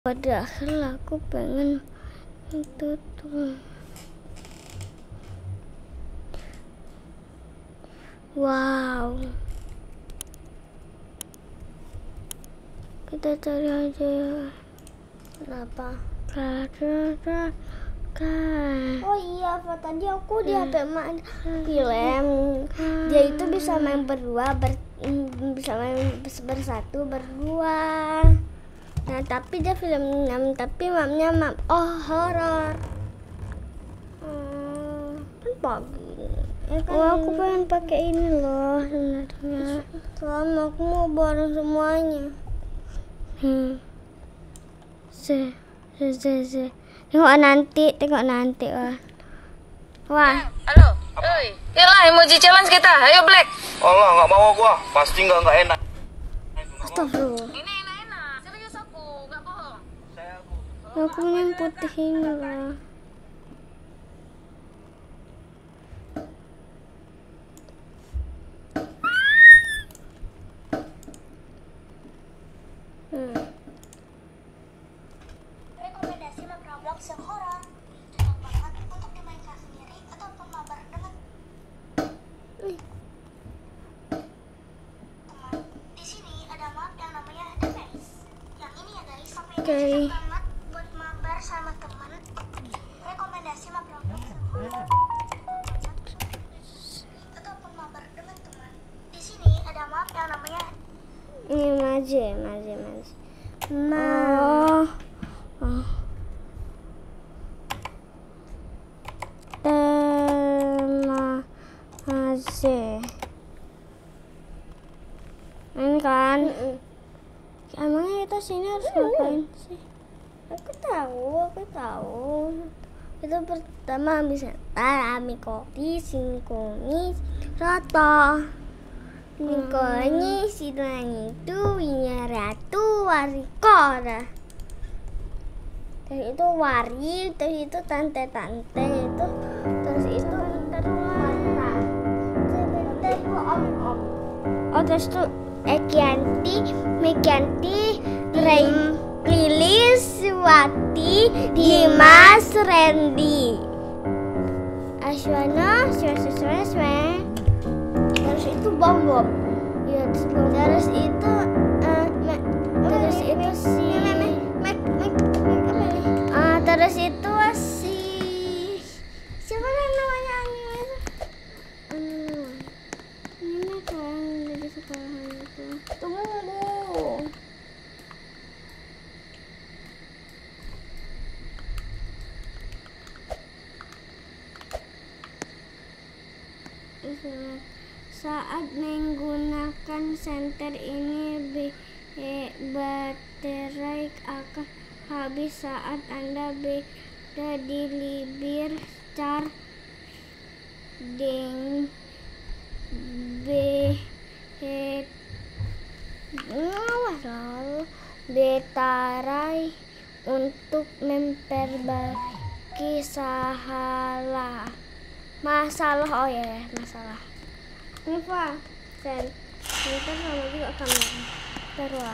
Padahal aku pengen itu tuh. Wow. Kita cari aja. Kenapa? Oh iya, Pak, tadi aku di HP main film. Dia itu bisa main berdua, bisa main bersatu berdua. Nah, tapi dia film 6, tapi mamnya horor. Kan pagi. Aku pengen pakai ini loh sebenarnya. Soalnya aku mau bareng semuanya. Tengok nanti wah. Halo, oi, yalah emoji challenge kita, ayo Black. Allah, nggak mau gua, pasti nggak enak. Astagfirullah. Ini enak-enak, serius aku, nggak bohong. Aku yang putih ini lah. Rekomendasi map Roblox yang horor cocok banget untuk dimainkan sendiri ataupun mabar dengan teman. Di sini ada map yang namanya The Maze. Yang ini ya guys, sampai cocok banget buat mabar sama teman. Rekomendasi map Roblox yang horor ataupun mabar dengan teman. Di sini ada map yang namanya Ini maje. Ini kan. Emangnya kita sini harus ngapain sih? Aku tahu. Itu pertama bisa ami kopi, singkongi, rata. Nikonyi sidang itu winya ratu warikora. Terus itu wari, terus itu tante itu, terus itu mata. Oh, terus itu Mekianti, Lilis, Wati, Dimas, Randy, Aswana, terus itu bom. Ya, terus itu si terus itu si siapa namanya ini kan dari sekolahan itu. Tunggu. Saat menggunakan senter ini baterai akan habis saat Anda berada di libir char deng betarai untuk memperbaiki masalah. Ini Pak, senter sama juga kamera. Taruh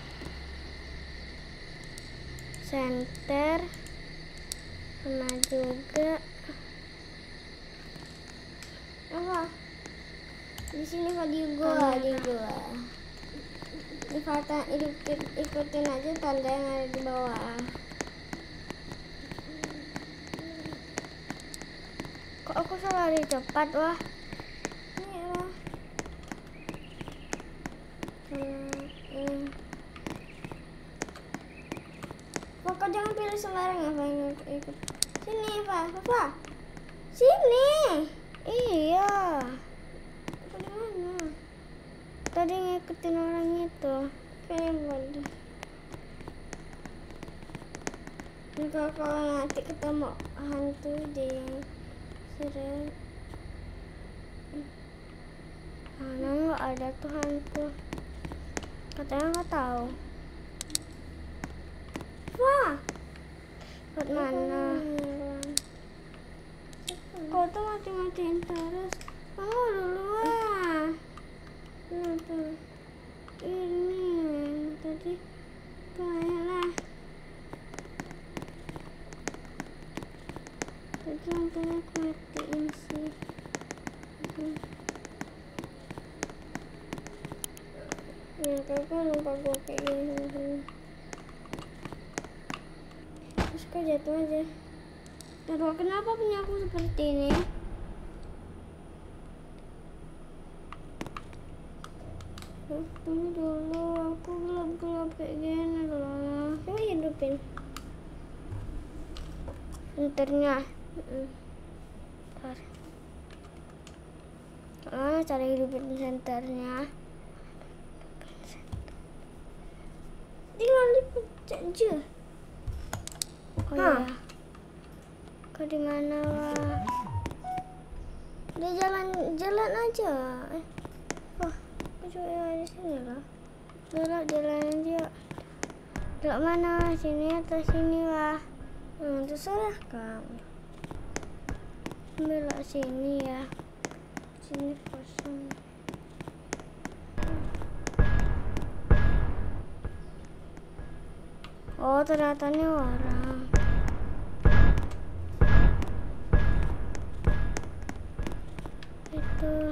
senter sama juga apa di sini kok di gua. Ikutin aja tanda yang ada di bawah. Kok aku salah lari cepat wah. Ini wah. Pokok jangan pilih sembarang apa yang ikut. Sini Pak. Sini. Iya. Apa di mana? Tadi ngikutin orang itu. Kayaknya bodoh. Kalau nanti ketemu hantu deh. Serem. Mana nggak ada tuh hantu. Katanya nggak tahu. Wah, buat mana? Kau tuh mati-matiin terus. Kamu duluan. Kenapa? Ini tadi kayaknya aku matiin sih. Ya kakak lupa gue kayak gini. Terus kok jatuh aja. Aduh, kenapa punya aku seperti ini? Tunggu dulu, aku gelap-gelap kayak gini loh. Coba hidupin senternya. Bentar. Cara hidupin senternya. Tinggal dipencet aja. Oh ya. Kau di mana lah? Dia jalan aja. Oh, aku coba di sini lah. Jalan aja. Belok mana? Sini atau sini lah? Terserah kamu. Belok sini ya. Sini kosong. Oh, ternyata ini orang. Itu.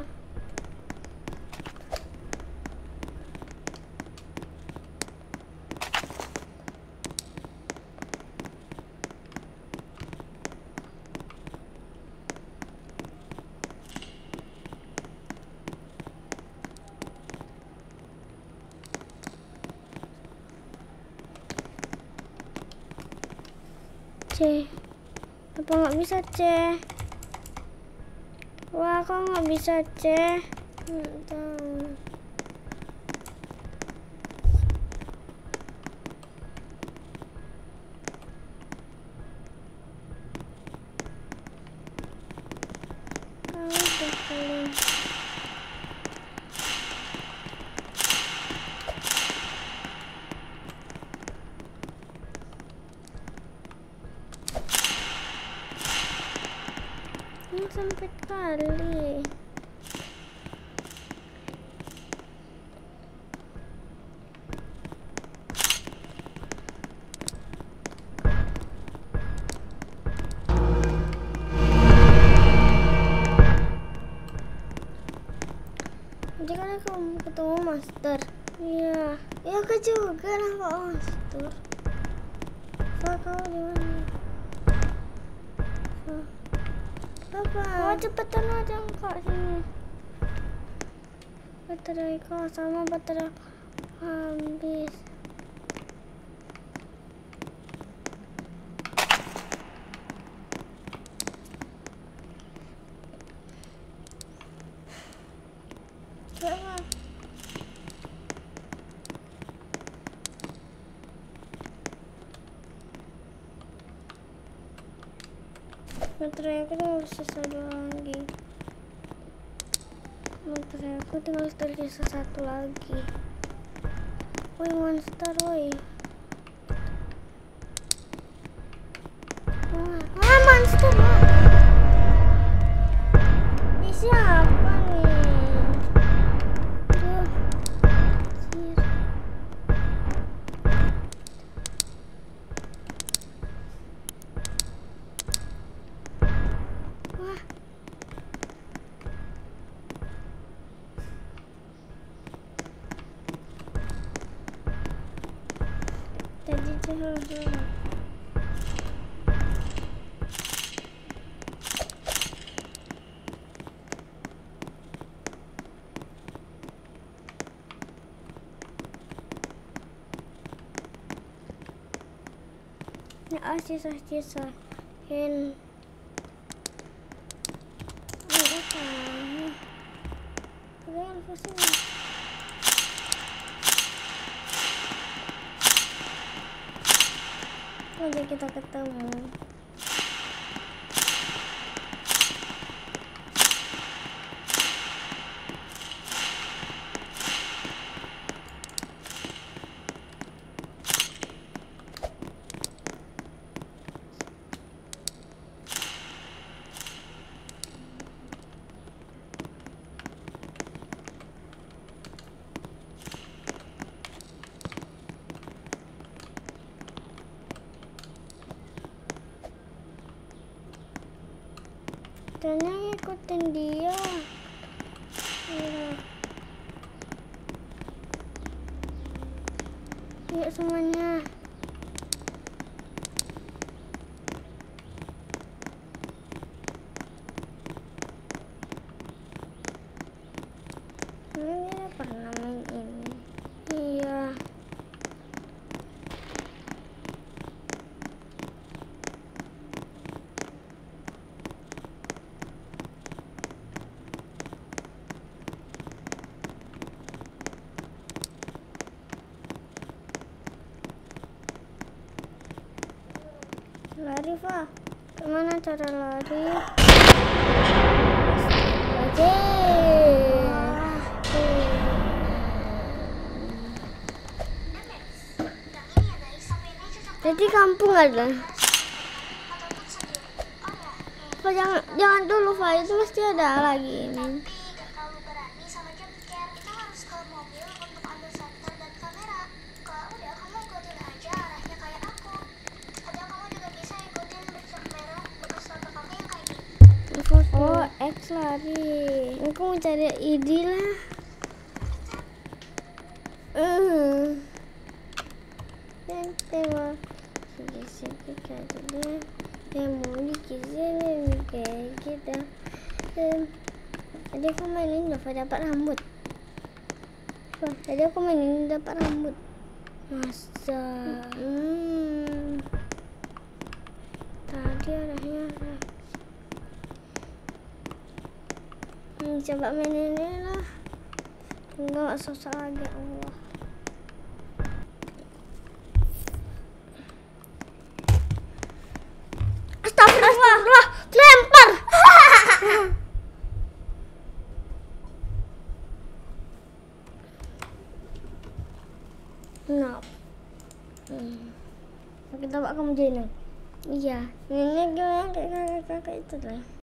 C. Apa nggak bisa C? Wah, kok nggak bisa C? Nggak tahu. Udah kalian. Ini sempit kali. Nanti kan aku ketemu master. Iya. Ya aku juga nampak master. Pak, kau di mana? Apa? Oh, cepetan aja kak sini. Baterai kau sama baterai habis. Coba. Baterai aku tinggal sisa 2 lagi. Baterai aku tinggal tersisa 1 lagi. Woi monster, woi. Monster. Ini siapa nih? Aduh. Sir. Wah. Tadi jauh. Ini sisa-sisain. Kalian pusing. Nanti kita ketemu. Katanya ngikutin dia. Yuk semuanya. Ini pernah main ini. Iya. Lari, Fa. Gimana cara lari? Oke. Jadi kampung ada. Fa, jangan dulu, Fa. Itu pasti ada lagi ini. Gak terlalu berani sama jump-scare. Kita harus ke mobil untuk ambil senter dan kamera. Kalau udah, kamu ikutin aja arahnya kayak aku. Atau kamu juga bisa ikutin bekas merah, bekas foto kamu yang kayak gitu. Oh, X lari. Aku mau cari ID lah. Tengok. Segi katanya yang mau dikisih kayak gitu. Tadi aku mainin dapat rambut. Tadi aku mainin dapat rambut. Masa? Tadi arahnya. Coba mainin ini lah. Enggak susah lagi, Allah. Astagfirullah, lempar. Nah. Kita bawa kamu jadi. Iya, ini gimana kayak itu lah.